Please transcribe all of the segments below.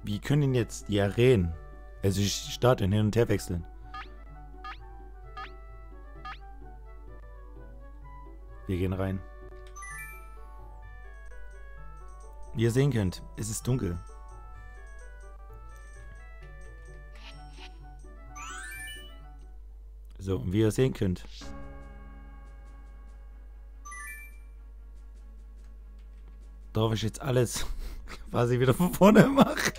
Wir können jetzt die Arenen, also die Stadien hin und her wechseln. Wir gehen rein. Wie ihr sehen könnt, es ist dunkel. So, und wie ihr sehen könnt, darf ich jetzt alles quasi wieder von vorne machen.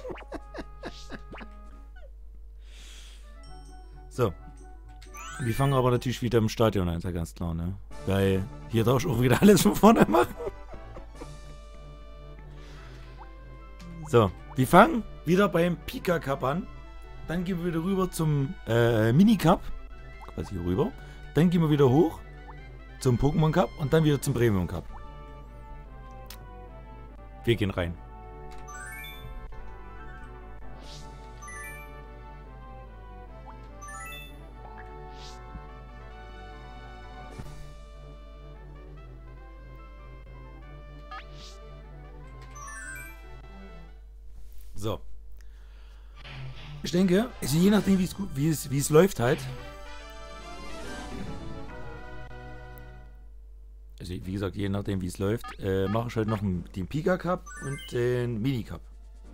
So. Wir fangen aber natürlich wieder im Stadion an, ist ja ganz klar, ne? Weil hier darf ich auch wieder alles von vorne machen. So, wir fangen wieder beim Pika Cup an. Dann gehen wir wieder rüber zum Mini Cup. Quasi hier rüber. Dann gehen wir wieder hoch zum Pokémon Cup und dann wieder zum Premium Cup. Wir gehen rein. So. Ich denke, also je nachdem wie es läuft halt. Also wie gesagt, je nachdem wie es läuft, mache ich halt noch den Pika Cup und den Mini Cup.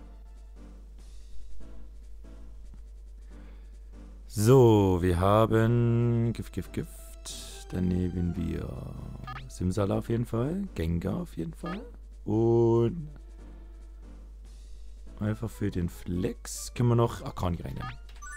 So, wir haben Gift. Dann nehmen wir Simsala auf jeden Fall, Gengar auf jeden Fall und einfach für den Flex können wir noch Akani reinnehmen.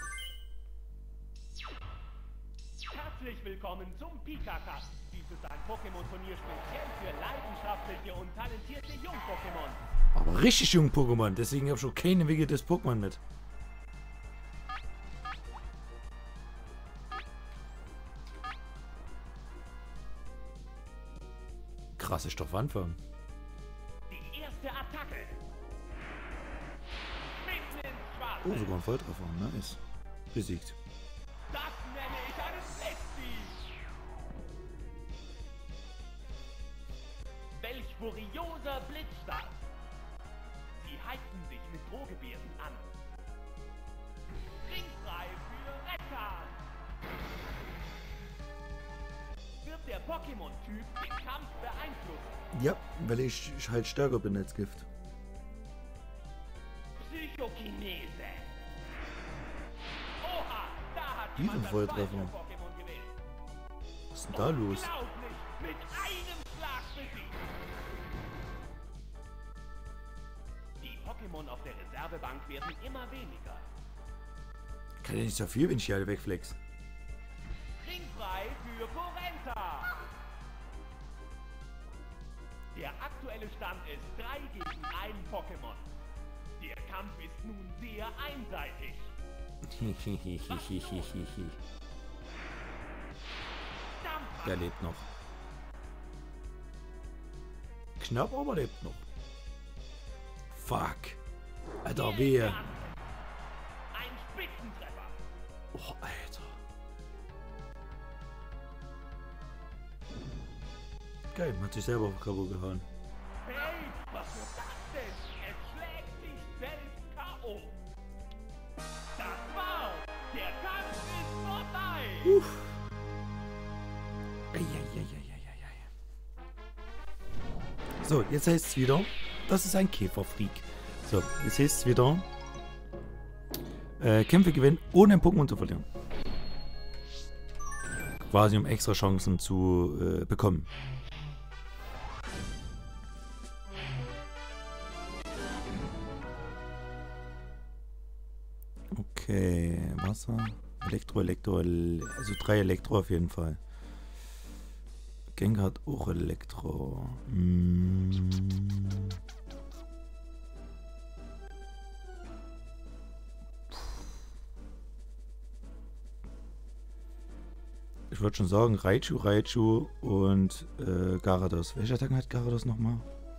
Herzlich willkommen zum Pika Cup. Dies ist ein Pokémon-Turnier speziell für leidenschaftliche und talentierte Jung-Pokémon. Aber richtig jung Pokémon, deswegen habe ich schon kein entwickeltes Pokémon mit. Krasse Stoffanfang. Die erste Attacke. Mitten ins Schwarze. Oh, sogar ein Volltreffer, nice. Besiegt. Das nenne ich einen Blitzdieb. Welch furioser Blitzstart. Sie heizen sich mit Drohgebärden an. Ringfrei für Rettern. Wird der Pokémon-Typ den Kampf beeinflussen? Ja, weil ich halt stärker bin als Gift. Psychokinese. Oha, da hat Wie jemand ein das Volltreffer. falsche Pokémon gewählt. Was ist denn da los? Unglaublich, mit einem Schlag besiegt. Die Pokémon auf der Reservebank werden immer weniger. Kann ja nicht so viel, wenn ich hier alle wegflex. Ringfrei für Corenta. Der aktuelle Stand ist 3 gegen 1 Pokémon. Der Kampf ist nun sehr einseitig. Dampfer. Der lebt noch. Knapp, aber lebt noch. Fuck. Alter, wehe. Ein Spitzentreffer. Oh, Alter. Geil, hat sich selber auf K.O. gehauen. Hey, was ist das denn? Es schlägt sich selbst K.O. Das war's. Der Kampf ist vorbei. So, jetzt heißt es wieder, das ist ein Käferfreak. So, jetzt heißt es wieder, Kämpfe gewinnen, ohne ein Pokémon zu verlieren. Quasi um extra Chancen zu bekommen. Okay, Wasser, Elektro, also 3 Elektro auf jeden Fall. Gengar hat auch Elektro. Ich würde schon sagen, Raichu und Gyarados. Welche Attacken hat Gyarados nochmal?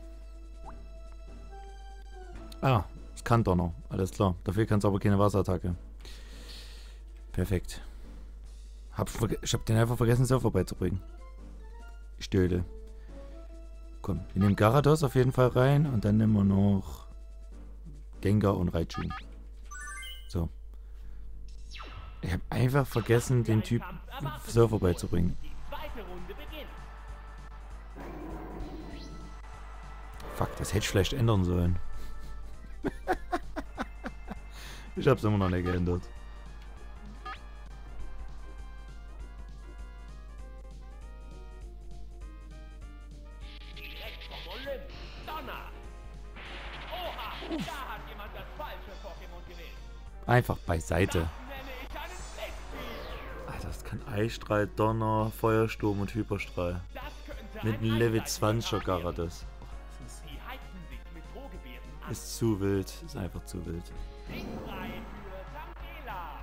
Ah, es kann Donner. Alles klar. Dafür kann es aber keine Wasserattacke. Perfekt. Ich hab den einfach vergessen, Surfer beizubringen. Stöde. Komm, wir nehmen Gyarados auf jeden Fall rein und dann nehmen wir noch Gengar und Raichu. So. Ich habe einfach vergessen, den Typ Surfer beizubringen. Die zweite Runde beginnt. Fuck, das hätte ich vielleicht ändern sollen. Ich hab's immer noch nicht geändert. Direkt vom Olymp. Donner. Oha, da hat jemand das falsche Pokémon gewählt. Einfach beiseite. Das nenne ich einen Blitzsieg. Alter, das kann Eisstrahl, Donner, Feuersturm und Hyperstrahl. Das könnte Mit ein einem Level einseitiger 20er Kampf werden. Gyarados. Sie heizen sich mit Drohgebärden an. Ist zu wild. Ist einfach zu wild. Siegfrei für Tangela.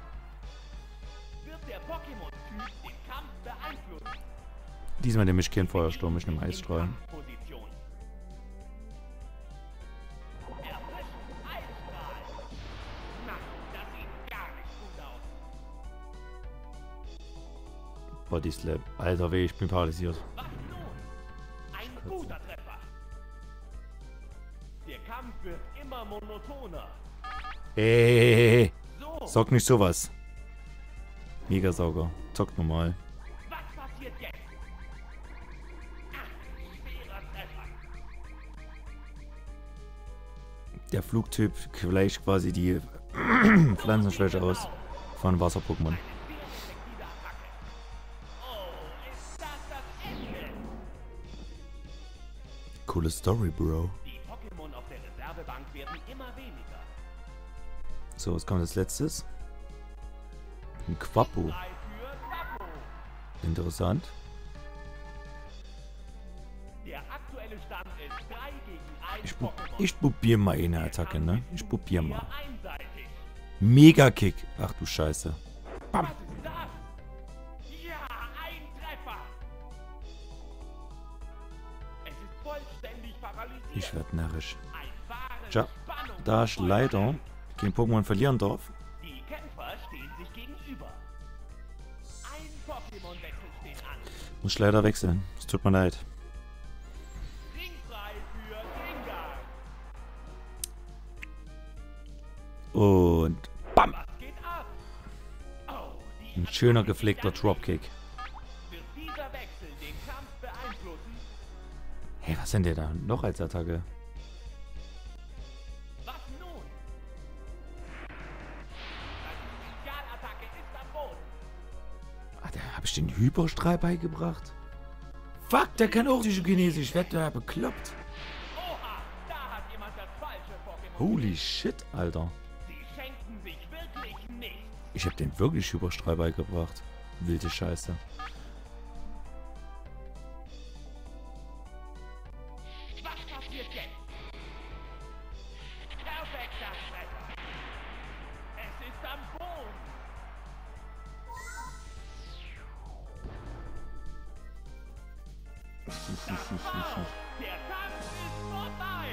Wird der Pokémon-Typ den Kampf beeinflussen? Diesmal nehme ich keinen Feuersturm, ich nehme Eisstrahl. Kampfposition. Erfrischend Eisstrahl. Na, das sieht gar nicht gut aus. Body Slap. Alter, weh, ich bin paralysiert. Was nun? Ein guter Treffer. Der Kampf wird immer monotoner. Ey, So, sag nicht sowas. Megasauger. Zockt normal. was passiert jetzt? Ach, schwerer Treffer. Der Flugtyp gleicht quasi die Pflanzenschwäche aus von Wasser-Pokémon. Eine sehr effektive Attacke. Oh, ist das das Ende? Coole Story, Bro. Die Pokémon auf der Reservebank werden immer weniger. So, was kommt als letztes? Ein Quappo. 3 für Quappo. Interessant. Der aktuelle Stand ist 3 gegen 1 Ich, Pokémon. ich probier mal eine Attacke, ne? Ich probier mal. Sehr einseitig. Mega-Kick. Ach du Scheiße. Bam. Was ist das? Ja, ein Treffer. Es ist vollständig paralysiert. Ich werd narrisch. Ein wahres Tja, da ich leider gegen Pokémon verlieren darf, Die Kämpfer stehen sich gegenüber. Ein Pokémon-Wechsel steht an. muss ich leider wechseln. Es tut mir leid. Ringfrei für Gengar. Und bam. Was geht ab? Oh, die Ein schöner Attacke gepflegter geht Dropkick. daneben. Wird dieser Wechsel den Kampf beeinflussen? Hey, was sind denn da noch als Attacke? Was nun? Seine Spezialattacke ist am Boden. Ah, da habe ich den Hyperstrahl beigebracht. Fuck, der kann auch Chinesisch. Ich werd da bekloppt. Oha, da hat jemand das falsche Pokémon. Holy shit, Alter. Sie schenken sich wirklich nichts. Ich habe den wirklich Hyperstrahl beigebracht. Wilde Scheiße. Was passiert jetzt? Perfekter Treffer. Es ist am Boden. Das war's. Der Kampf ist vorbei.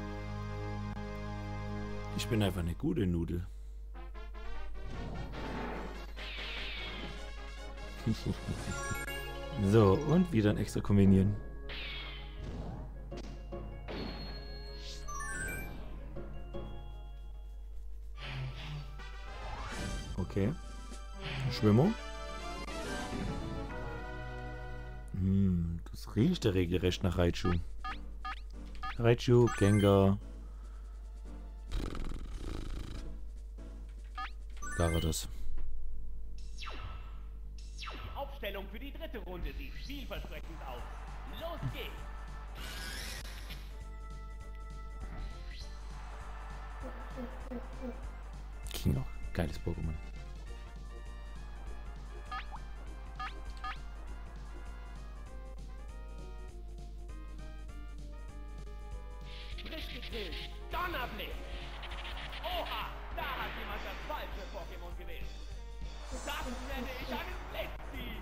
Ich bin einfach eine gute Nudel. So, und wieder ein extra kombinieren. Okay. Schwimmer. Das riecht ja regelrecht nach Raichu. Raichu, Gengar. Gyarados. Die Aufstellung für die dritte Runde sieht vielversprechend aus. Los geht's. King auch. Geiles Pokémon. Frisch gekillt. Donnerblick. Oha, da hat jemand das falsche Pokémon gewählt. Das nenne ich einen Blitzsieg.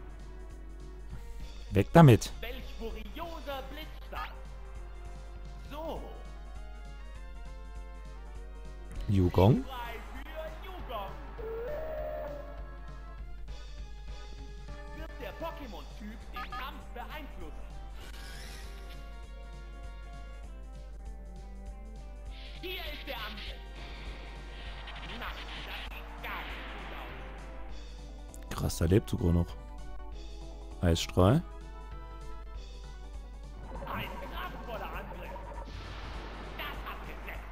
Weg damit. Welch furioser Blitzstart. So, Yugong. frei für Yugong. Wird der Pokémon-Typ den Kampf beeinflussen? Hier ist der Krass, der lebt sogar noch. Eisstrahl. Ein kraftvoller Angriff. Das hat gesetzt.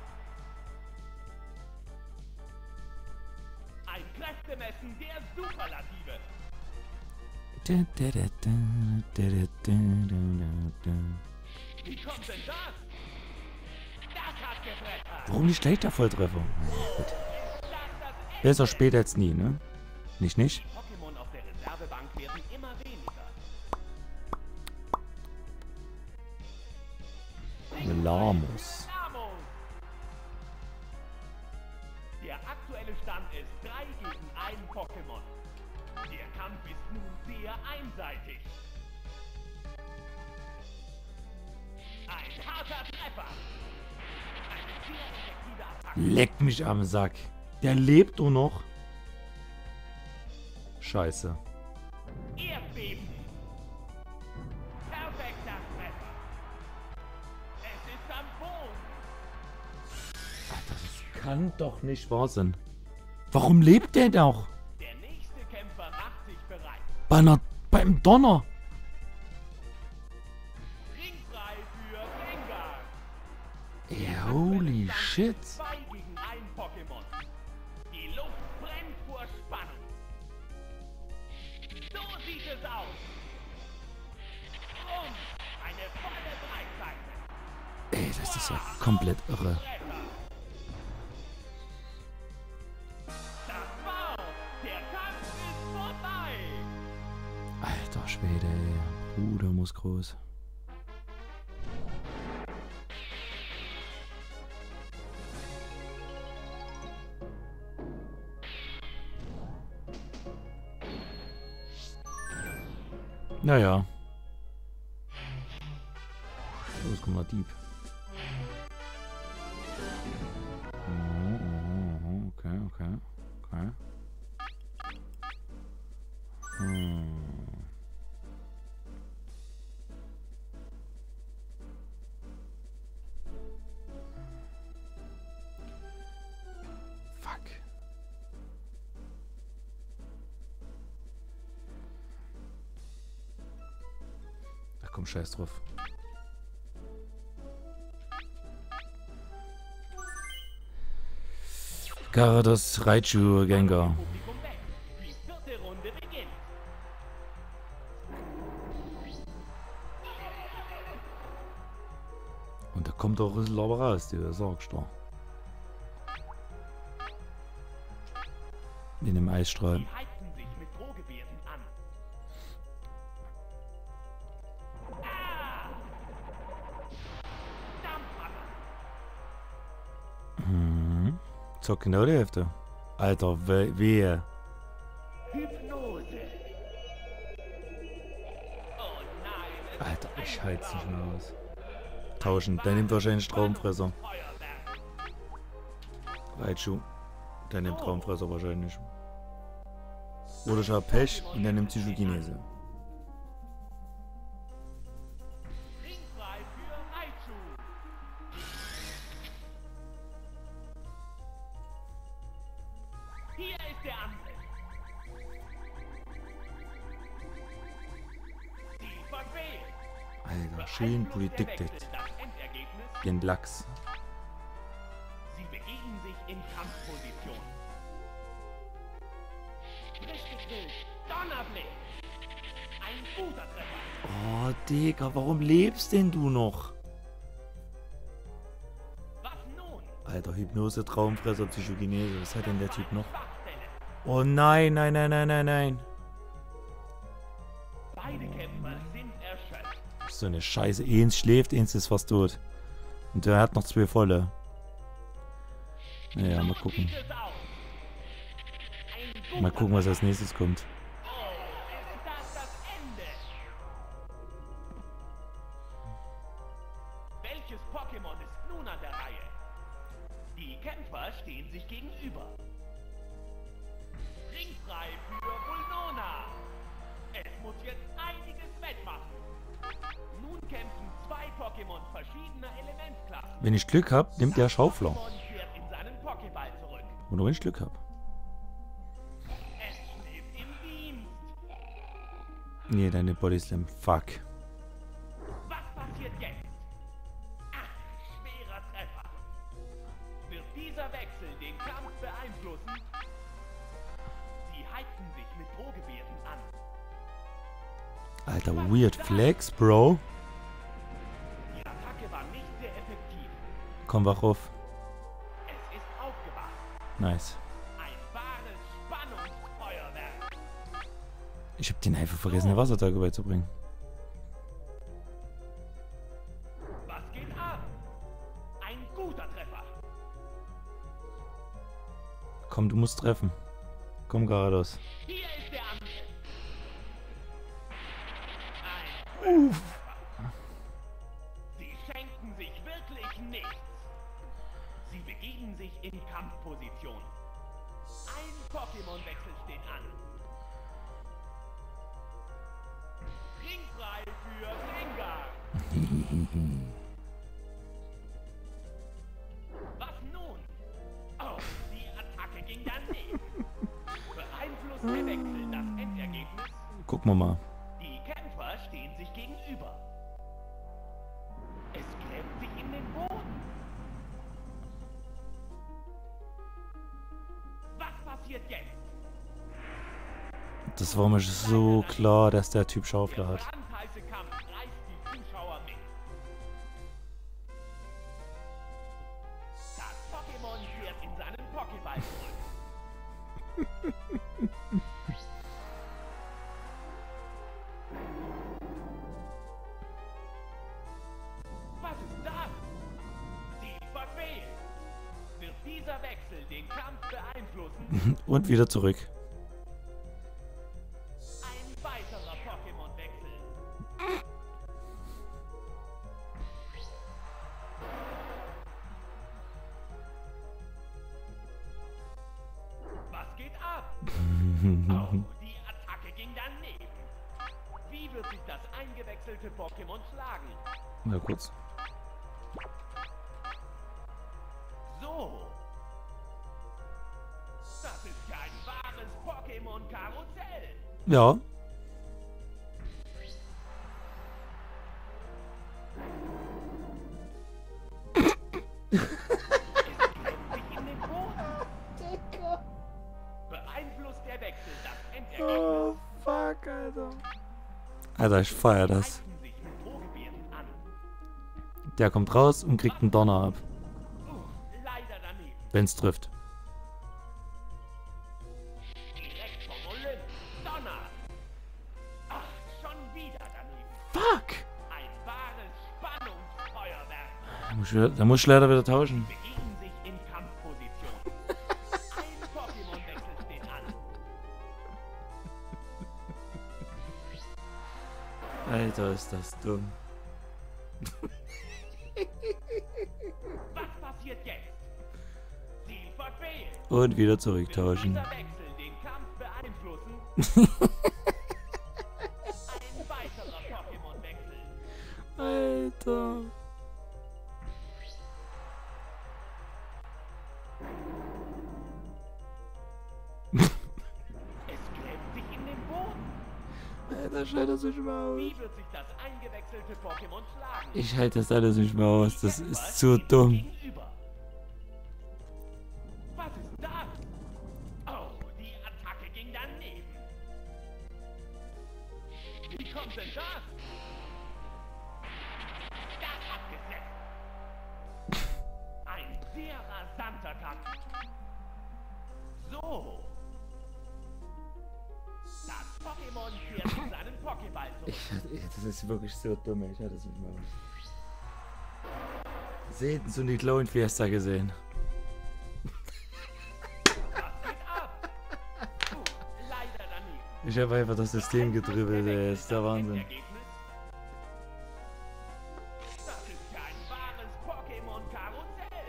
Ein Kräftemessen der Superlative. Wie kommt denn das? Das hat gebrettert. Warum nicht gleich der Volltreffer? Gut. Ist das das Ende? Besser spät als nie, ne? Nicht? Pokémon auf der Reservebank werden immer weniger. Lamus. Lamos. Der aktuelle Stand ist 3 gegen 1 Pokémon. Der Kampf ist nun sehr einseitig. Ein harter Treffer. Eine sehr effektive Attacke. Leck mich am Sack. Der lebt doch noch. Scheiße. Erdbeben. Perfekter Treffer. Es ist am Boden. Das kann doch nicht wahr sein. Warum lebt der noch? Der nächste Kämpfer macht sich bereit. Beim Donner. Ringfrei für Gengar. Ey, holy shit. 2 gegen 1 Pokémon. Die Luft brennt vor Spannung. So sieht es aus. Und eine volle Breitseite. Ey, das ist ja komplett irre. Das war's. Der Kampf ist vorbei. Alter Schwede, ey. Bruder muss groß. Naja. Los, komm mal, Dieb. Okay. Fuck. Ach komm, scheiß drauf. Gyarados, Raichu, Gengar. Publikum weg. Die 4. Runde beginnt. Und da kommt doch Rüssel aber raus, der sagst du. In dem Eisstrahl. Die heizen sich mit Drohgebärden an. Ah! Dampfhammer. So genau die Hälfte. Alter, wehe. Hypnose. Oh nein. Alter, ich halte nicht mehr aus. Tauschen, der nimmt wahrscheinlich Traumfresser. Feuerwerk. Raichu, der nimmt Traumfresser wahrscheinlich. Oder ich hab Pech und der nimmt Psychokinese. Ringfrei für Raichu. Hier ist der Angriff. Die verfehlt. Alter, schön predicted. Das Endergebnis. Den Lachs. Sie begeben sich in Kampfposition. Frisch gegrillt. Donnerblick. Ein guter Treffer. Oh, Digga, warum lebst denn du noch? Was nun? Alter, Hypnose, Traumfresser, Psychokinese. Was hat denn der Typ noch? Schwachstelle. Oh nein. Beide Kämpfer sind erschöpft. So eine Scheiße. Eins schläft, eins ist fast tot. Und der hat noch 2 volle. Naja, mal gucken. Sieht es aus. Ein guter Mal gucken, was als nächstes kommt. Oh, ist das Ende? Welches Pokémon ist nun an der Reihe? Die Kämpfer stehen sich gegenüber. Ringfrei für Vulnona. Es muss jetzt einiges wettmachen. Nun kämpfen 2 Pokémon verschiedener Elementklassen. Wenn ich Glück habe, nimmt der Schaufler. Pokémon kehrt in seinen Pokéball zurück. Oder wenn ich Glück habe. Es schläft im Nee, deine Bodyslam. Fuck. Was passiert jetzt? Ach, schwerer Treffer. Wird dieser Wechsel den Kampf beeinflussen? Sie heizten sich mit Drohgebärden an. Alter, weird Flex, Bro. Die Attacke war nicht sehr effektiv. Komm, wach auf. Es ist aufgewacht. Nice. Ein wahres Spannungsfeuerwerk. Ich hab den einfach vergessen, eine Wasserattacke beizubringen. Was geht ab? Ein guter Treffer. Komm, du musst treffen. Komm, geradeaus. Hier ist der Angriff. Ein Treffer. Sie schenken sich wirklich nichts. Sie begeben sich in Kampfposition. Ein Pokémon-Wechsel steht an. Ringfrei für Gengar. Was nun? Oh, die Attacke ging daneben. Beeinflusst der Wechsel das Endergebnis? Gucken wir mal. Die Kämpfer stehen sich gegenüber. Es gräbt sich in den Boden. Was passiert jetzt? Das war mir so klar, dass der Typ Schaufler Der hat. brandheiße Kampf reißt die Zuschauer mit. Das Pokémon kehrt in seinen Pokéball zurück. Was ist das? Sie verfehlt. Wird dieser Wechsel den Kampf beeinflussen? Und wieder zurück. Ein weiterer Pokémon-Wechsel. Was geht ab? Oh, die Attacke ging daneben. Wie wird sich das eingewechselte Pokémon schlagen? Na kurz. So. Das ist ja ein wahres Pokémon-Karussell. Ja. Sich in den Boden. Beeinflusst der Wechsel das Endergebnis? Fuck, Alter. Alter, ich feier das. Halten sich mit Drohgebärden an. Der kommt raus und kriegt einen Donner ab. Leider daneben. Wenn's trifft. Direkt vom Olymp. Donner. Ach, schon wieder daneben. Fuck! Ein wahres Spannungsfeuerwerk. Da muss ich leider wieder tauschen. Begeben sich in Kampfposition. Ein Pokémon-Wechsel steht an. Alter, ist das dumm. Was passiert jetzt? Sie verfehlt. Und wieder Wird zurücktauschen. dieser Wechsel den Kampf beeinflussen? Ein weiterer Pokémon-Wechsel. Alter. Es gräbt sich in den Boden. Alter, schalt das nicht mehr aus. Wie wird sich das eingewechselte Pokémon schlagen? Ich halte das alles nicht mehr aus. Das Kämpfer ist so stehen dumm. gegenüber. Was ist das? Oh, die Attacke ging daneben. Wie kommt denn das? Das abgesetzt. Ein sehr rasanter Kampf. So. Das Pokémon kehrt in seinen Pokéball zurück. Das ist wirklich so dumm. Ich hatte das nicht mehr aus. Selten so eine Clown Fiesta gesehen. Was geht ab? Leider daneben. Ich habe einfach das System gedribbelt, ey. Das ist der Wahnsinn. Endergebnis? Das ist ja ein wahres Pokémon-Karussell.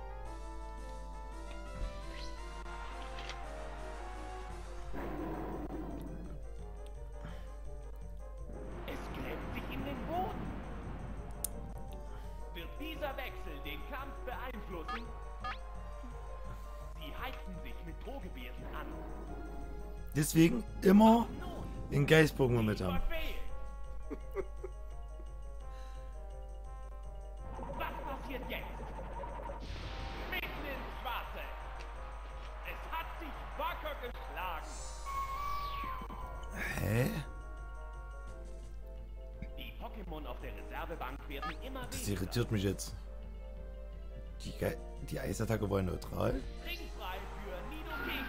Es gräbt sich in den Boden. Wird dieser Wechsel den Kampf beeinflussen? Sie heizten sich mit Drohgebärden an. Deswegen immer Nun, den Geist-Pokémon mit haben. Verfehlt. Was passiert jetzt? Mitten ins Schwarze. Es hat sich wacker geschlagen. Hä? Die Pokémon auf der Reservebank werden immer Das weniger. irritiert mich jetzt. Die Eisattacke war neutral? Ringfrei für Nidoking.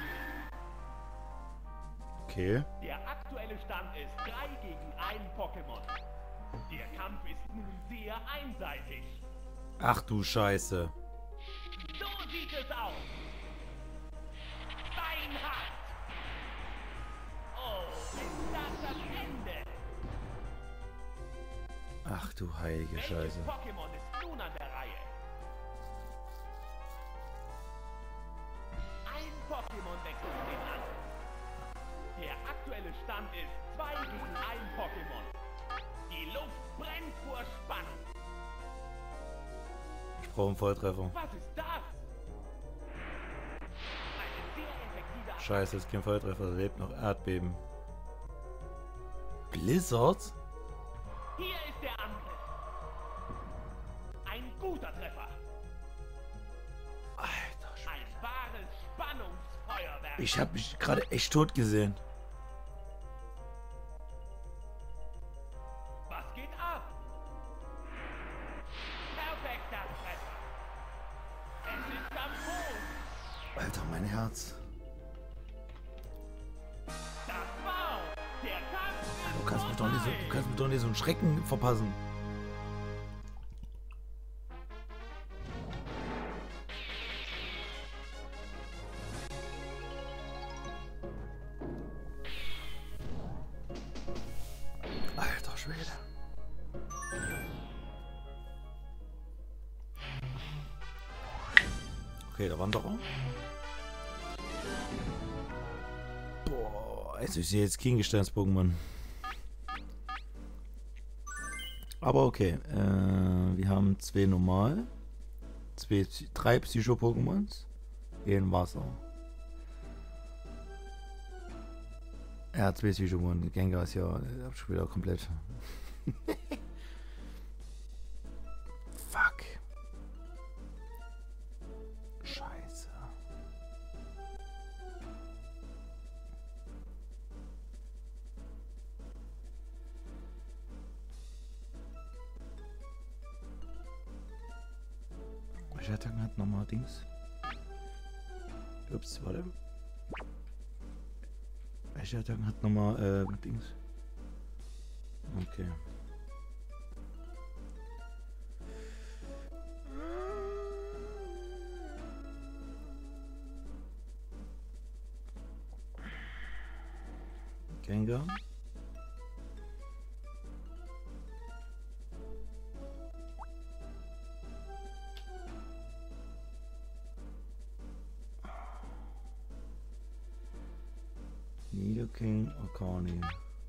Okay. Der aktuelle Stand ist 3 gegen 1 Pokémon. Der Kampf ist nun sehr einseitig. Ach du Scheiße. So sieht es aus. Beinhart. Oh, ist das Ende? Ach du heilige Welches Scheiße. Pokémon ist nun an der Reihe? Ein Pokémon wechselt den anderen. Der aktuelle Stand ist 2 gegen 1 Pokémon. Die Luft brennt vor Spannung. Ich brauche einen Volltreffer. Was ist das? Eine sehr effektive Attacke. Scheiße, ist kein Volltreffer. Da lebt noch Erdbeben. Blizzard? Hier ist der Angriff. Ein guter Treffer. Alter Schwede. Ein wahres Spannungsfeuerwerk. Ich hab mich gerade echt tot gesehen. Was geht ab? Perfekter Treffer. Es ist am Boden. Alter, mein Herz. Das war's. Der Kampf ist Du kannst mir vorbei. doch nicht so einen Schrecken verpassen. Alter Schwede. Okay, der Wanderer. Boah, also ich sehe jetzt kein Gesteins-Pokémon. Aber okay, wir haben 2 normal, 3 Psycho-Pokémons, 1 Wasser. Er hat 2 Psycho-Pokémon, Gengar ist ja schon wieder komplett. Fuck. Scheiße. Welche Attacken hat nochmal Dings? Ups, warte. Welche Attacken hat nochmal Dings? Okay. Gengar. Nidoking, Okani.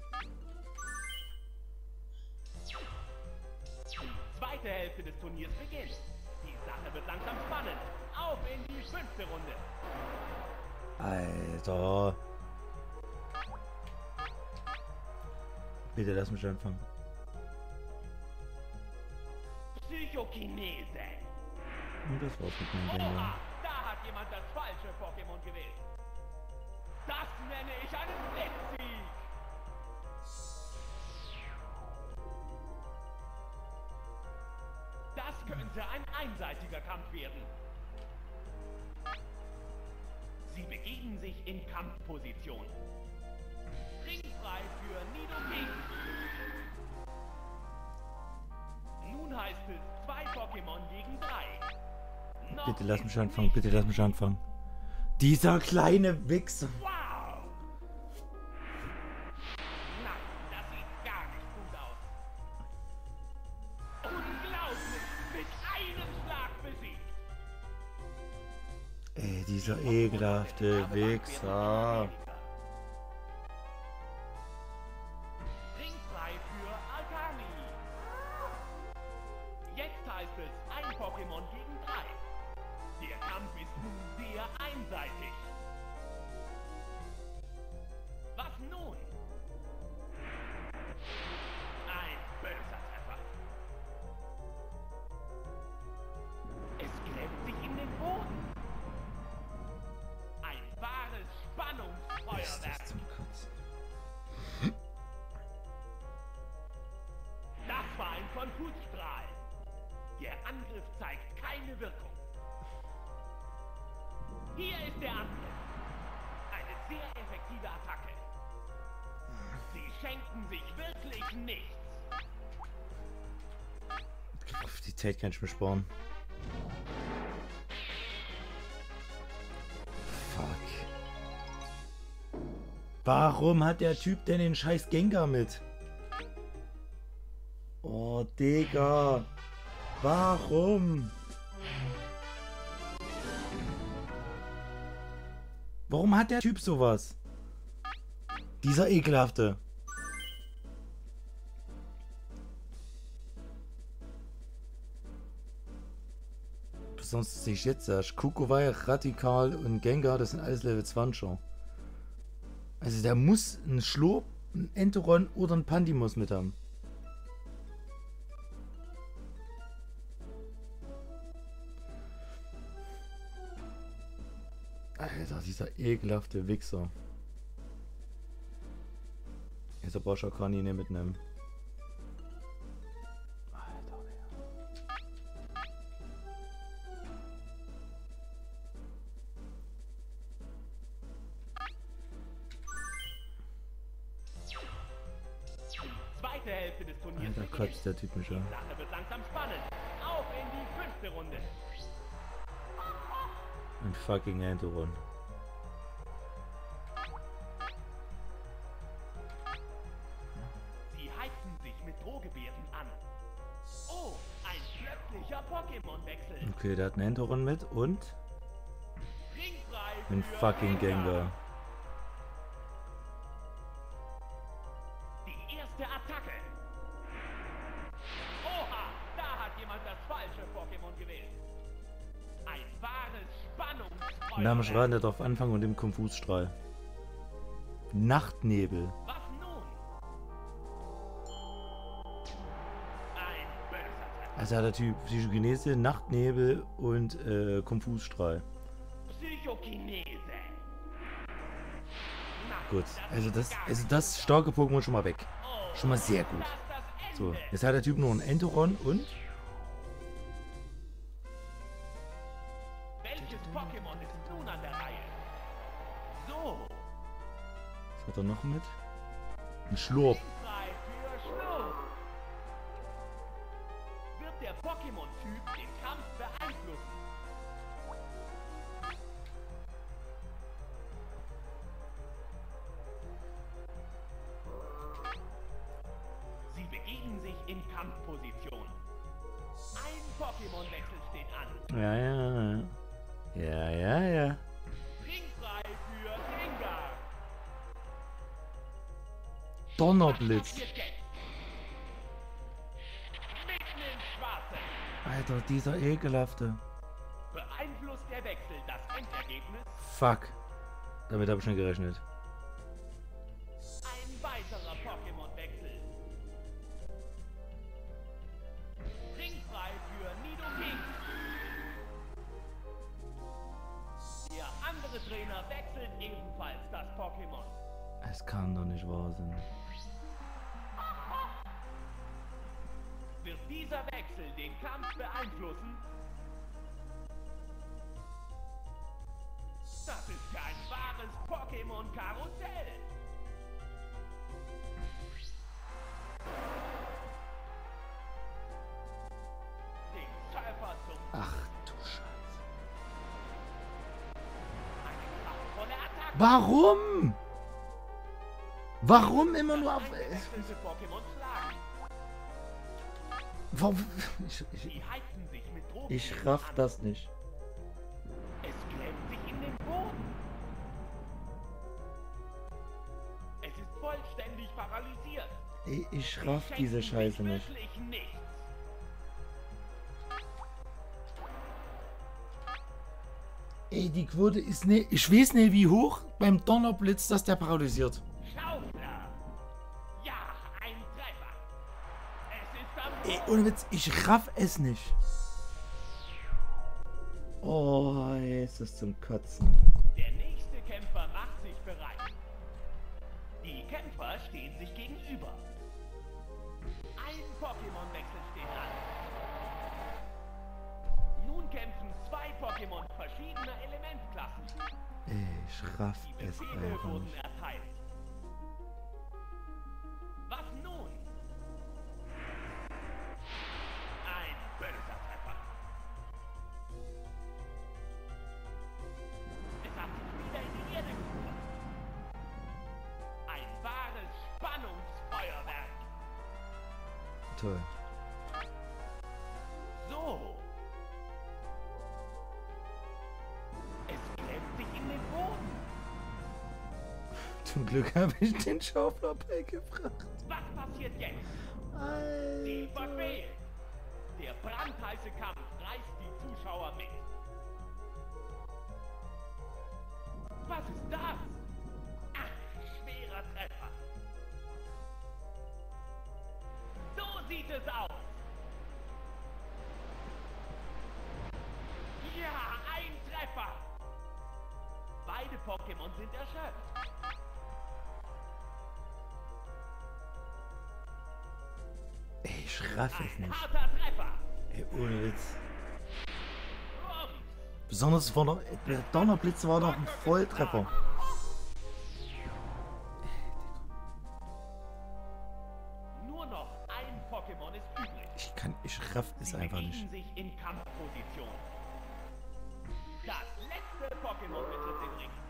Zweite Hälfte des Turniers beginnt. Die Sache wird langsam spannend. Auf in die 5. Runde. Alter. Bitte lass mich anfangen. Psychokinese. Und das war's mit meinem Gengar. Oha, da hat jemand das falsche Pokémon gewählt. Das nenne ich einen Blitzsieg. Das könnte ein einseitiger Kampf werden. Sie begeben sich in Kampfposition. Ringfrei für Nidoking. Nun heißt es 2 Pokémon gegen 3. Noch Bitte lass ist mich anfangen, bitte lass mich anfangen. Dieser kleine Wichser. Wow! Nein, das sieht gar nicht gut aus. Unglaublich! Mit einem Schlag besiegt! Ey, dieser ekelhafte Wichser. Ringfrei für Alkali. Jetzt heißt es ein Pokémon gegen 3. Der Kampf ist nun sehr einseitig. Was nun? Der Angriff zeigt keine Wirkung. Hier ist der Angriff. Eine sehr effektive Attacke. Sie schenken sich wirklich nichts. Die Zeit kann ich mir sparen. Fuck. Warum hat der Typ denn den scheiß Gengar mit? Oh, Digga. Warum? Warum hat der Typ sowas? Dieser ekelhafte. Sonst sehe ich jetzt erst. Kukowai, Radikal und Gengar, das sind alles Level 20er. Also der muss einen Schlurp, einen Enteron oder einen Pandimus mit haben. Alter, dieser ekelhafte Wichser. Dieser Boscher kann ihn nicht mitnehmen. Alter, Zweite Hälfte des Turniers. Alter, kotzt der Typ mich an. Die Sache wird langsam spannend. Auf in die 5. Runde. Ein fucking Enteron. Sie heizen sich mit Drohgebärden an. Oh, ein plötzlicher Pokémon-Wechsel. Okay, der hat einen Enteron mit und Ringfrei ein für fucking Gengar. Die erste Attacke. Oha, da hat jemand das falsche Pokémon gewählt. Ein wahres Spannungsfeuer. Und da haben wir schon nicht auf Anfang und im Konfusstrahl. Nachtnebel. Was nun? Ein böser Treffer. Also hat der Typ Psychokinese, Nachtnebel und Konfusstrahl. Psychokinese. Na, Gut, das also das starke Pokémon schon mal weg. Oh, Schon mal sehr gut. das ist das So, Ende. jetzt hat der Typ nur einen Enteron und Welches Pokémon ist nun an der Reihe? So, was hat er noch mit? Ein Schlurp. frei für Schlurp. Wird der Pokémon-Typ den Kampf beeinflussen? Sie begeben sich in Kampfposition. Ein Pokémon-Wechsel steht an. Ja, ja, ja. Ja, ja, ja. Ringfrei für Gengar. Donnerblitz. Passiert jetzt? Mitten ins Schwarze. Alter, dieser ekelhafte. Beeinflusst der Wechsel das Endergebnis? Fuck. Damit habe ich schon gerechnet. Ein weiterer Pokémon-Wechsel. Ringfrei für Nidoking. Der andere Trainer wechselt ebenfalls das Pokémon. Es kann doch nicht wahr sein. Wird dieser Wechsel den Kampf beeinflussen? Das ist ja ein wahres Pokémon-Karussell. Den Surfer zum Ach du Scheiße. eine kraftvolle Attacke. Warum? Warum immer nur auf... Eingewechselte Pokémon schlagen. Warum? Sie heizen sich mit Drogen. Ich raff das nicht. Es klemmt sich in den Boden. Es ist vollständig paralysiert. Ich raff diese Scheiße nicht. Wirklich nichts. Ey, die Quote ist ne... Ich weiß nicht, wie hoch beim Donnerblitz, dass der paralysiert. Schaufler. Ja, ein Treffer. Es ist am Ey, ohne Witz, ich raff es nicht. Oh, ey, ist das zum Kotzen. Der nächste Kämpfer macht sich bereit. Die Kämpfer stehen sich gegenüber. Ein Pokémon-Wechsel steht an. verschiedener Elementklassen. Ich raff Die es Befehle einfach wurden nicht. erteilt. Was nun? Ein böser Treffer. Es hat sich wieder in die Erde gebohrt. Ein wahres Spannungsfeuerwerk. Toll. So. Es klemmt sich in den Boden. Zum Glück habe ich den Schaufler beigebracht. Was passiert jetzt? Die Befehl. Der brandheiße Kampf reißt die Zuschauer mit. Was ist das? Ach, schwerer Treffer. So sieht es aus. Ja, ein Treffer. Beide Pokémon sind erschöpft. Ey, ich raff es Ein nicht. harter Treffer. Ey, ohne Witz. Rums. Besonders von der Donnerblitz war noch ein Volltreffer. Nur noch ein Pokémon ist übrig. Ich raff es Sie einfach begeben nicht. sich in Kampfposition. Das letzte Pokémon betritt den Ring.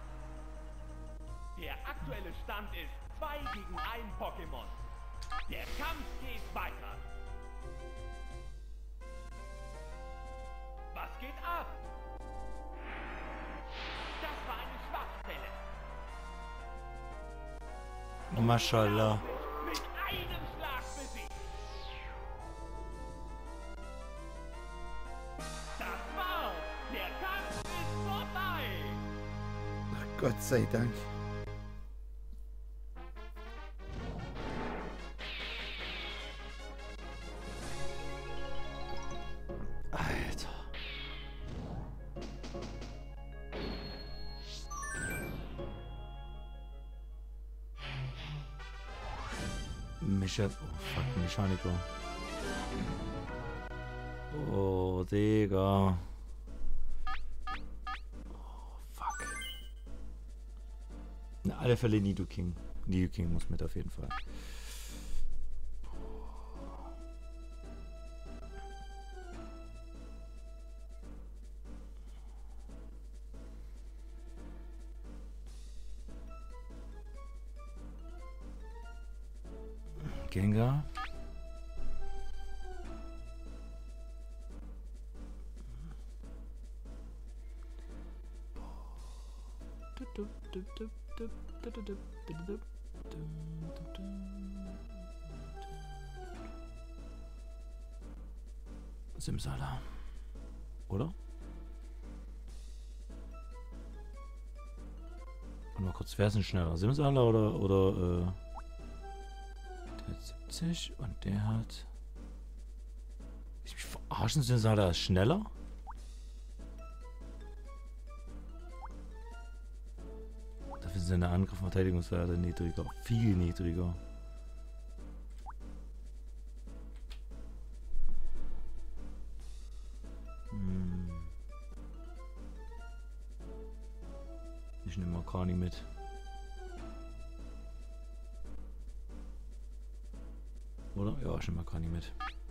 Der aktuelle Stand ist 2 gegen 1 Pokémon. Der Kampf geht weiter. Was geht ab? Das war eine Schwachstelle. Maschallah. Mit einem Schlag besiegt. Das war's. Der Kampf ist vorbei. Gott sei Dank. Alter. Mechaniker. Oh, Digga. Oh, fuck. In alle Fälle Nidoking. Nidoking muss mit auf jeden Fall. Gengar. Simsala. Oder? Und mal kurz, wer ist denn schneller? Simsala oder der hat 70 und der hat... Ich mich verarschen, Simsala ist schneller? Dafür sind seine Angriff- und Verteidigungswerte niedriger. Viel niedriger. Ich nehme Makani mit. Oder? Ja, ich nehme Makani mit.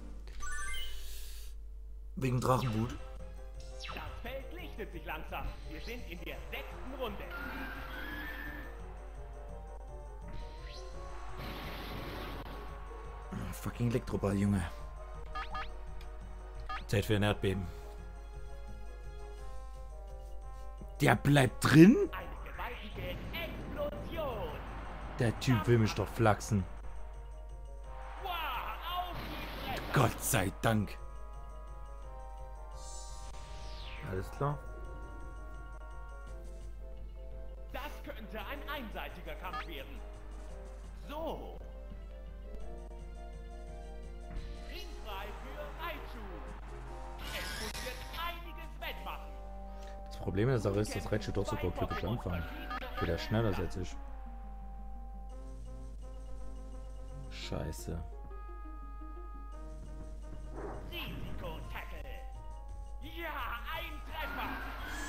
Wegen Drachenwut. Das Feld lichtet sich langsam. Wir sind in der 6. Runde. Fucking Elektroball, Junge. Zeit für ein Erdbeben. Der bleibt drin? Eine gewaltige Explosion. Der Typ will mich doch flachsen. Wow, auf die Fresse. Gott sei Dank. Alles klar. Das könnte ein einseitiger Kampf werden. So. Ringfrei für Raichu. Es muss jetzt einiges wettmachen. Das Problem der Sache ist, dass Raichu doch super typisch anfangen. Wird er schneller als ich. Scheiße. Risiko-Tackle. Ja, ein Treffer.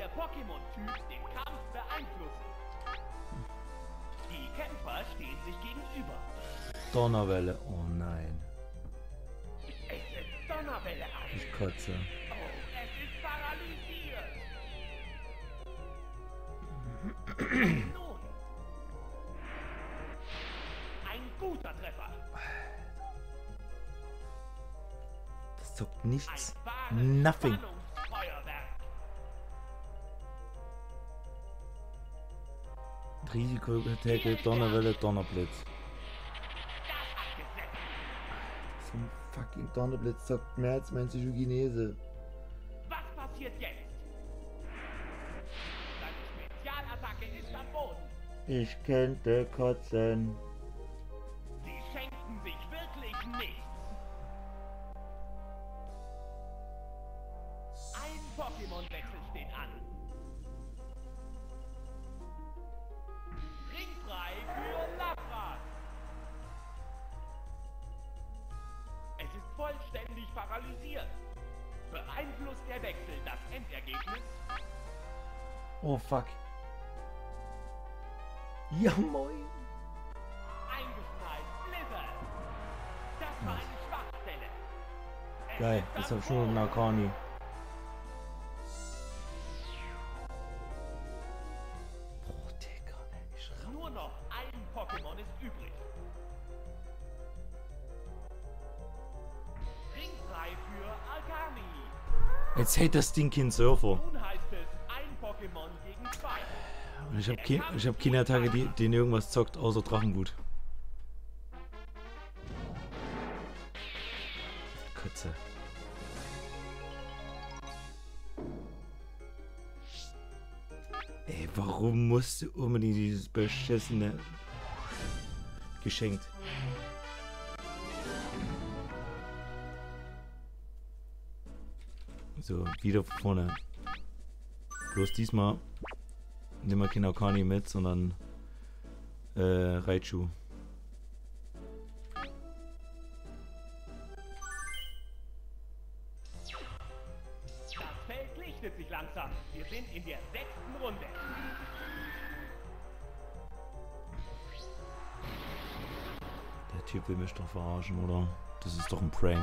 Pokémon-Typ den Kampf beeinflussen. Die Kämpfer stehen sich gegenüber. Donnerwelle. Oh nein. Es setzt Donnerwelle ein. Ich kotze. Oh, es ist paralysiert. Nun. Ein guter Treffer. Das zuckt nichts. Ein wahres Nothing. Spannungsfeuerwerk. Risikotackle, Donnerwelle, Donnerblitz. Das hat gesetzt. So ein fucking Donnerblitz zockt mehr als mein Psychokinese. Was passiert jetzt? Seine Spezialattacke ist am Boden. Ich könnte kotzen. Sie schenken sich wirklich nichts. Ein Pokémon-Wechsel steht an. Ringfrei für Lapras. Es ist vollständig paralysiert. Beeinflusst der Wechsel das Endergebnis? Oh fuck. Ja moin. Eingeschneit, Blizzard. Das war eine Schwachstelle. Es Geil, ist das am hab schon Boden. Nakani. Boah, Digga, ey, ich ramm. Nur noch ein Pokémon ist übrig. Ringfrei für Alkami. Jetzt hält das Ding kein Surfer. Nun heißt es ein Pokémon gegen zwei. Und ich hab keine Attacke, die in irgendwas zockt, außer Drachenwut. Kotze. Ey, warum musst du unbedingt dieses beschissene geschenkt? So, wieder vorne. Bloß diesmal nehmen wir kein Arcani mit, sondern Raichu. Das Feld lichtet sich langsam. Wir sind in der 6. Runde. Der Typ will mich doch verarschen, oder? Das ist doch ein Prank.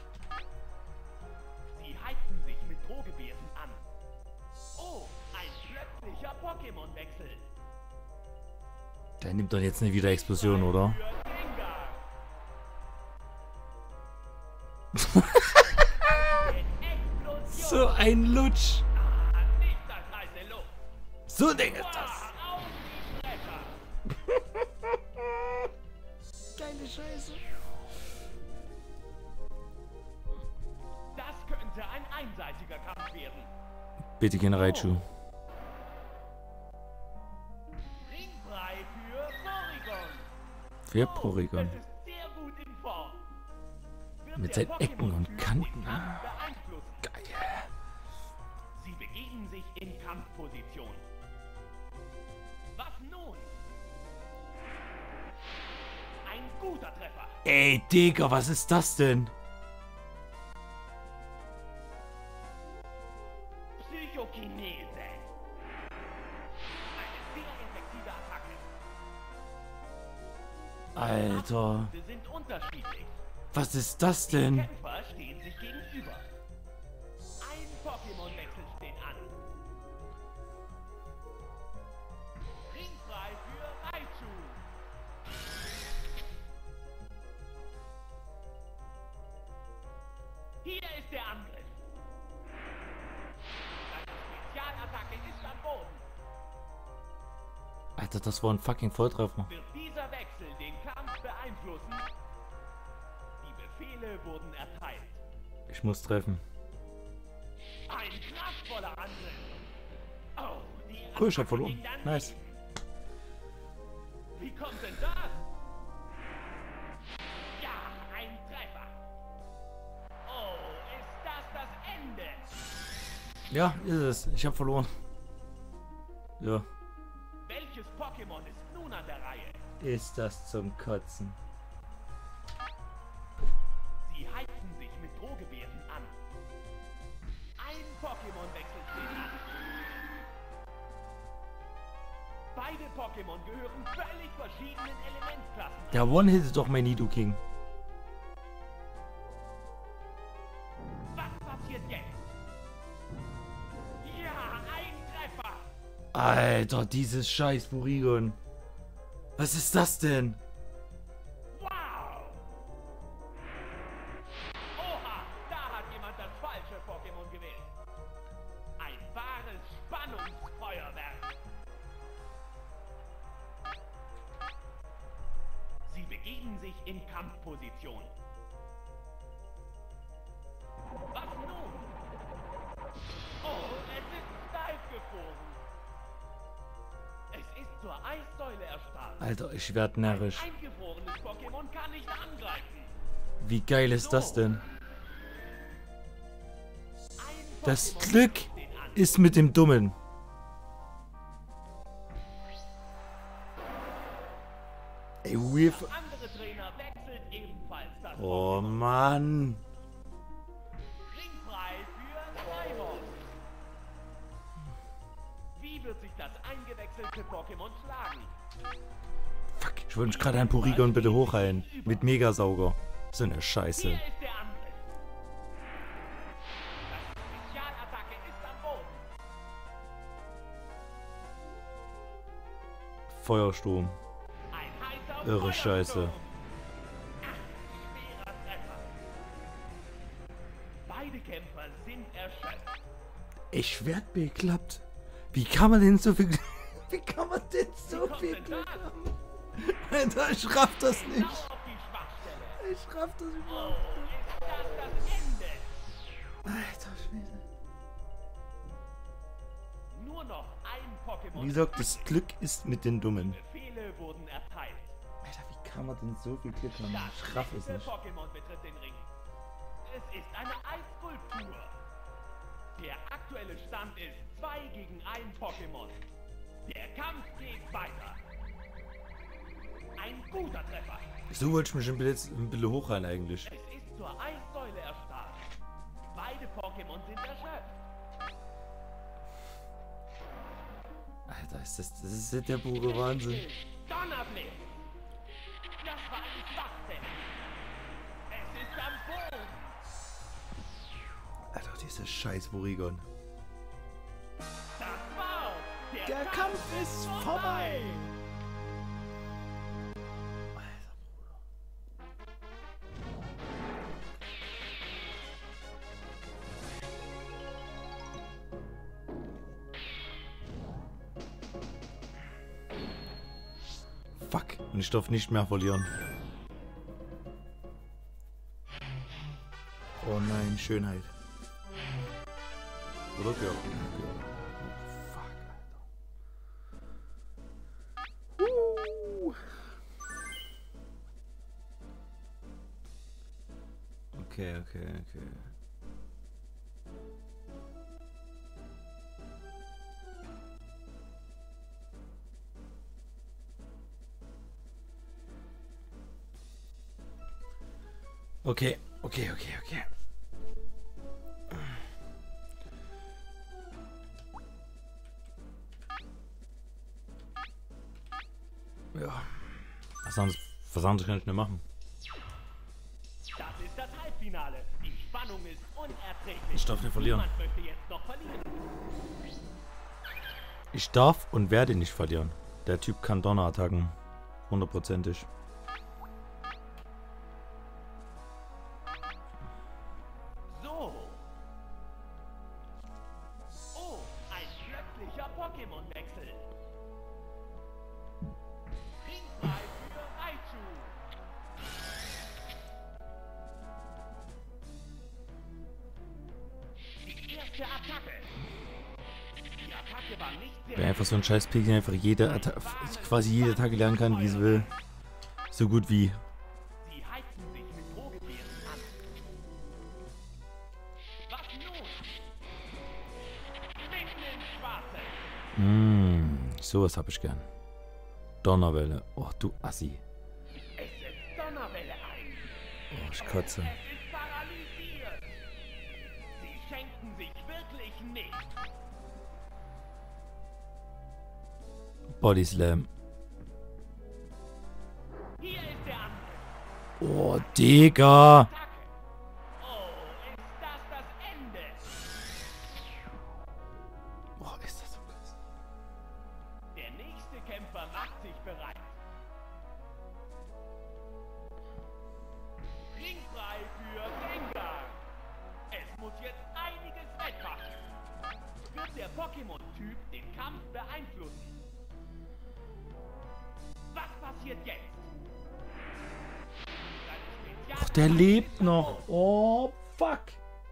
Sie heizen sich mit Drohgebärden an. Oh, ein plötzlicher Pokémon-Wechsel. Der nimmt doch jetzt nicht wieder Explosion, oder? Für Gengar. Explosion. So ein Lutsch! Ah, nicht das heiße Luft. So ein Ding ist das! Ah, auf die Bretter. Geile Scheiße. Das könnte ein einseitiger Kampf werden. Bitte kein Raichu. Ringfrei für Porygon. Für Porygon. Es ist sehr gut in Form. Wird Mit der seinen Ecken und Pokémon-Typ Kanten. den Kampf beeinflussen? Geil. Sie begeben sich in Kampfposition. Was nun? Ein guter Treffer. Ey, Digga, was ist das denn? Psychokinese. Eine sehr effektive Attacke. Alter. Sie sind unterschiedlich. Was ist das denn? Kämpfer stehen sich gegenüber. Ein Pokémon-Wechsel steht an. Ringfrei für Raichu. Hier ist der Angriff. Seine Spezialattacke ist am Boden. Alter, das war ein fucking Volltreffer. Wird dieser Wechsel den Kampf beeinflussen? Die Befehle wurden erteilt. Ich muss treffen. Ein kraftvoller Angriff. Oh, die Cool, ich hab Attacke verloren. ging daneben. Nice. Wie kommt denn das? Ja, ein Treffer. Oh, ist das Ende? Ja, ist es. Ich hab verloren. Ja. Welches Pokémon ist nun an der Reihe? Ist das zum Kotzen. Sie heizen sich mit Drohgebärden an. Ein Pokémon-Wechsel steht an. Pokémon gehören völlig verschiedenen Elementklassen. Der One-Hit doch mein Nidoking. Was passiert jetzt? Ja, ein Treffer. Alter, dieses scheiß Porygon. Was ist das denn? Wow. Oha, da hat jemand das falsche Pokémon gewählt. Ein wahres Spannungsfeuerwerk. Sie begeben sich in Kampfposition. Was nun? Oh, es ist steif gefroren. Es ist zur Eissäule erstarrt. Alter, ich werd närrisch. Ein eingefrorenes Pokémon kann nicht angreifen. Wie geil ist das denn? Ein Das Pokémon Glück greift den an. ist mit dem Dummen. Ey, Whiff. Der andere Trainer wechselt ebenfalls das Oh Pokémon. Mann. Ringfrei für Cyborg. Wie wird sich das eingewechselte Pokémon schlagen? Fuck, ich wollte mich gerade ein Porygon bitte hochheilen. Mit Megasauger. So eine Scheiße. Hier ist der Angriff. Das Spezialattacke ist am Boden. Feuersturm. Ein heißer Irre Scheiße. Feuersturm. Schwerer Treffer. Beide Kämpfer sind erschöpft. Ich werd beklappt. Wie kann man denn so viel... Wie kann man denn so viel Kommt denn Glück das? haben? Alter, ich raff das nicht. Auf die Schwachstelle. Ich raff das Oh, überhaupt ist das Ende? nicht. Alter Schwede. Nur noch ein Pokémon. Wie gesagt, das Glück ist mit den Dummen. Befehle wurden erteilt. Alter, wie kann man denn so viel Glück haben? Das Ich raff es nächste nicht. Pokémon betritt den Ring. Es ist eine Eisskulptur. Der aktuelle Stand ist 2 gegen 1 Pokémon. Der Kampf geht weiter. Ein guter Treffer. So wollte ich mich ein bisschen hochrein eigentlich. Es ist zur Eissäule erstarrt. Beide Pokémon sind erschöpft. Alter, das ist der pure Wahnsinn. Donnerblitz. Das war ein Schwachsinn. Es ist am Boden. Alter, dieser scheiß Porygon. Das war's. Der Kampf ist vorbei. Fuck, und ich darf nicht mehr verlieren. Oh nein, Schönheit. Oder Girl? Oh, fuck, Alter. Okay. Okay. Ja. Was anderes kann ich nicht machen. Das ist das Halbfinale. Die Spannung ist unerträglich. Ich darf nicht verlieren. Niemand möchte jetzt noch verlieren. Ich darf und werde nicht verlieren. Der Typ kann Donnerattacken. 100%ig. So. Oh, ein plötzlicher Pokémon-Wechsel. Ringfrei für Raichu. Die erste Attacke. Die Attacke war nicht sehr... Wenn einfach so ein scheiß Pixel einfach quasi jede Attacke lernen kann, wie es will. So gut wie. Sie heizen sich mit Drohgebären an. Was nun? Mitten ins Schwarze. Sowas hab ich gern. Donnerwelle. Oh, du Assi. Es setzt Donnerwelle ein. Oh, ich kotze. Es ist paralysiert. Sie schenken sich wirklich nicht. Body Slam. Hier ist der Angriff. Oh, Digga. Attacke. Oh, ist das Ende? Boah, ist das so krass. Der nächste Kämpfer macht sich bereit. Ringfrei für Rengar. Es muss jetzt einiges wettmachen. Wird der Pokémon-Typ den Kampf beeinflussen? Was passiert jetzt? Ach, der lebt noch. Oh, fuck.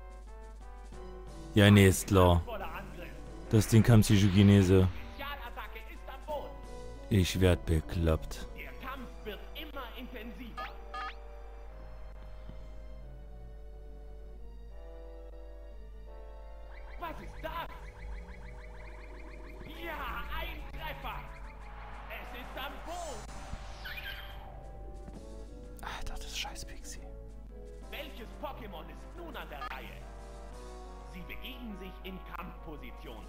Ja, nee, ist klar. Das Ding kam Psychokinese. Spezialattacke ist am Boden. Ich werd bekloppt. Der Kampf wird immer intensiver. Was ist das? Ja, ein Treffer. Es ist am Boden. Alter, das ist scheiß Pixie. Welches Pokémon ist nun an der Reihe? Sie begeben sich in Kampfposition.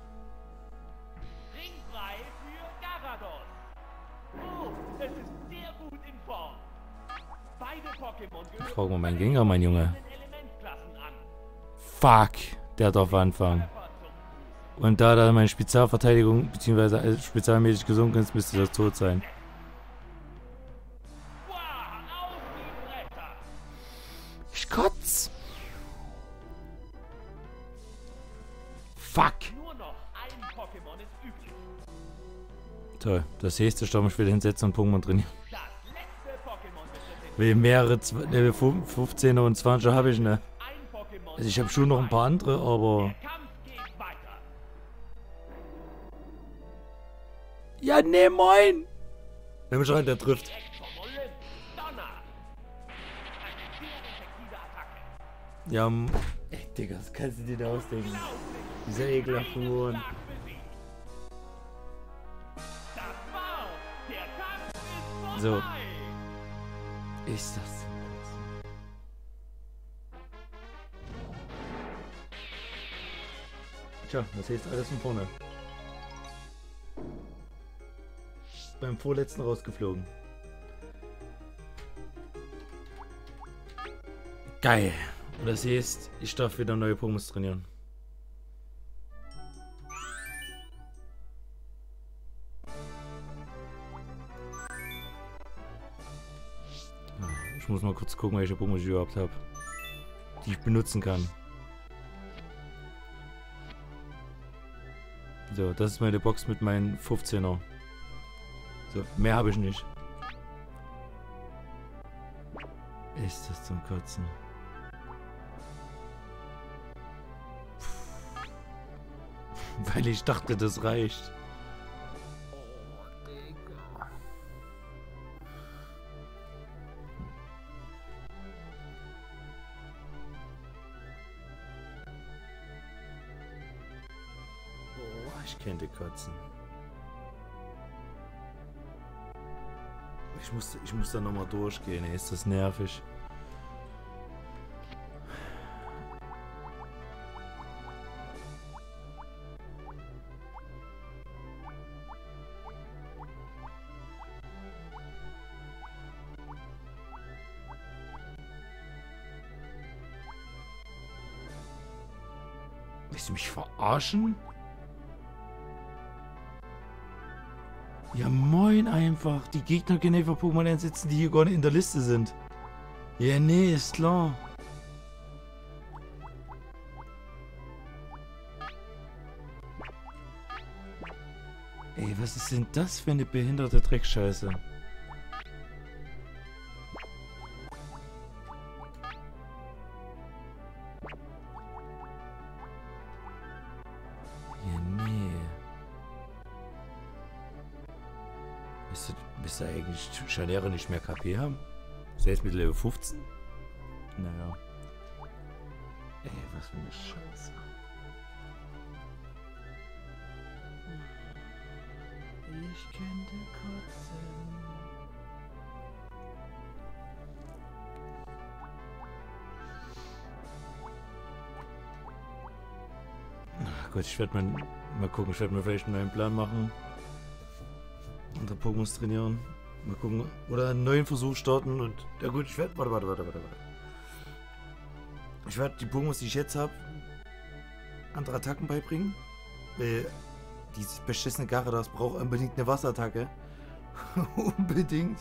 Ringfrei für Garados. Oh, es ist sehr gut in Form. Beide Pokémon gehören Frag mal meinen Gegner, mein Junge. den Elementklassen an. Fuck, der darf anfangen. Und da meine Spezialverteidigung bzw. spezialmäßig gesunken ist, müsste das tot sein. Wow, auf die Bretter. Ich kotz. Fuck. Nur noch ein Pokémon ist übrig. Toll, das nächste Stamm ich wieder hinsetzen und Pokémon trainieren. Das letzte Pokémon befindet Weil mehrere Level 15er und 20er habe ich, ne? ein Pokémon. Also ich habe schon noch ein paar andere, aber... Der Kampf geht weiter. Ja, ne, moin! Nimm mich rein, der trifft. Direkt vom Olymp. Donner. Eine sehr effektive Attacke. Ja, ey, Digga, das kannst du dir da ausdenken. Dieser ekelhafte Huren. Schlag besiegt. Das war's. Der Kampf ist So. vorbei. Ist das denn jetzt? Tja, das heißt alles von vorne. Beim vorletzten rausgeflogen. Geil. Und das heißt, ich darf wieder neue Pokémon trainieren. Ich muss mal kurz gucken, welche Pokémon ich überhaupt habe. Die ich benutzen kann. So, das ist meine Box mit meinen 15er. So, mehr habe ich nicht. Ist das zum Kotzen? Weil ich dachte, das reicht. Ich könnte kotzen. Ich muss da nochmal durchgehen, ey, ist das nervig. Willst du mich verarschen? Ja moin einfach. Die Gegner können einfach Pokémon einsetzen, die hier gar nicht in der Liste sind. Ja, nee, ist klar. Ey, was ist denn das für eine behinderte Dreckscheiße? Ja, nee. Bist du eigentlich Scharniere nicht mehr KP haben? Selbst mit Level 15? Naja. Ey, was für eine Scheiße. Ich könnte kotzen. Ach Gott, ich werde mal gucken, ich werde mir vielleicht einen neuen Plan machen. Andere Pokémon trainieren. Mal gucken. Oder einen neuen Versuch starten und. Ja gut, ich werde. Warte. Ich werde die Pokémon, die ich jetzt habe, andere Attacken beibringen. Dieses beschissene Gyarados braucht unbedingt eine Wasserattacke. Unbedingt.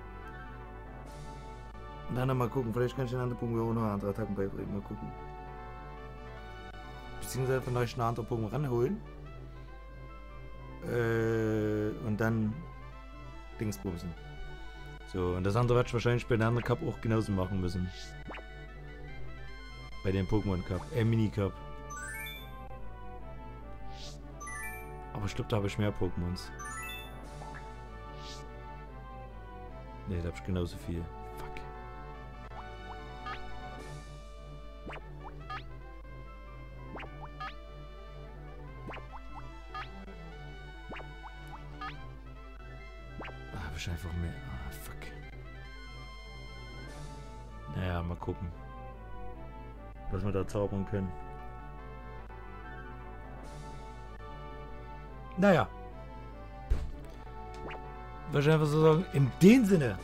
Und dann mal gucken, vielleicht kann ich den anderen Pokémon auch noch andere Attacken beibringen. Mal gucken. Beziehungsweise von euch eine andere Pokémon ranholen. Und dann Dingsbumsen. So, und das andere werde ich wahrscheinlich bei der anderen Cup auch genauso machen müssen. Bei dem Pokémon Cup. Mini-Cup. Aber ich glaube, da habe ich mehr Pokémons. Ne, da habe ich genauso viel. Fuck. Da habe ich einfach mehr. Ah, fuck. Naja, mal gucken. Was wir da zaubern können. Naja. Was ich einfach so sagen, in dem Sinne.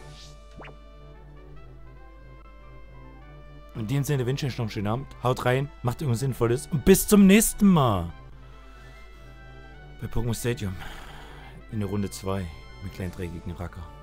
In dem Sinne wünsche ich euch noch einen schönen Abend. Haut rein, macht irgendwas Sinnvolles und bis zum nächsten Mal. Bei Pokémon Stadium. In der Runde 2 mit kleinen dreckigen Racker.